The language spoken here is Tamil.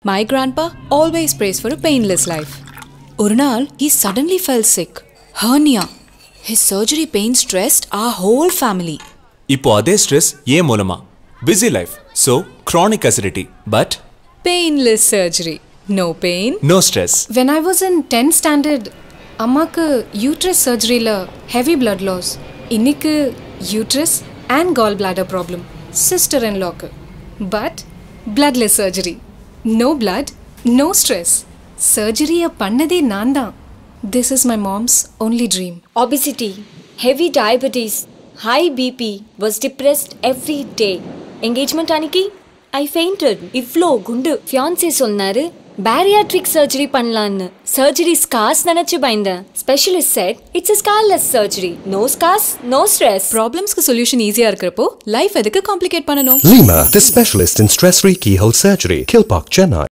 My grandpa always prays for a painless life. ஒரு நாள், he suddenly fell sick. Hernia. His surgery pain stressed our whole family. இப்போ அதே stress ஏன் மூலமா? Busy life. So, chronic acidity. But Painless surgery. No pain. No stress. When I was in 10th standard, அம்மாக்கு uterus surgeryல heavy blood loss. இன்னைக்கு uterus and gallbladder problem. Sister-in-lawக்கு. But bloodless surgery. No blood, no stress. Surgery-ய பண்ணதே நான் தான். This is my mom's only dream. Obesity, heavy diabetes, high BP, was depressed every day. Engagement aniki, I fainted. Ivlo gundu. Fiancé சொன்னாரு bariatric surgery பண்ணலான்னு. Surgery scars நினைச்சு பயந்தேன். Specialist said it's a scarless surgery. No scars, no stress. Problemsக்கு solution easy-ஆ இருக்கிறப்போ life எதுக்கு complicate பண்ணணும்? LIMA, the specialist in stress-free keyhole surgery, Kilpauk, Chennai.